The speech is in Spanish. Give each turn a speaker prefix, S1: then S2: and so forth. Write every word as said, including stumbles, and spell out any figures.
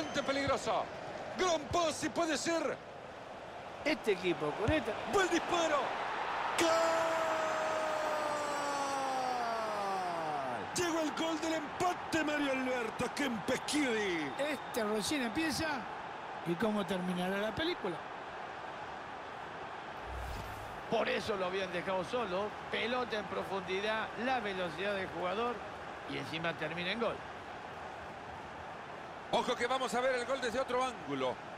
S1: bastante peligroso. Gran pase puede ser.
S2: Este equipo con esta...
S1: ¡Buen disparo! ¡Gol! Llegó el gol del empate, Mario Alberto Kempeschiedi.
S2: Este recién empieza. ¿Y cómo terminará la película?
S3: Por eso lo habían dejado solo. Pelota en profundidad, la velocidad del jugador y encima termina en gol.
S1: Ojo que vamos a ver el gol desde otro ángulo.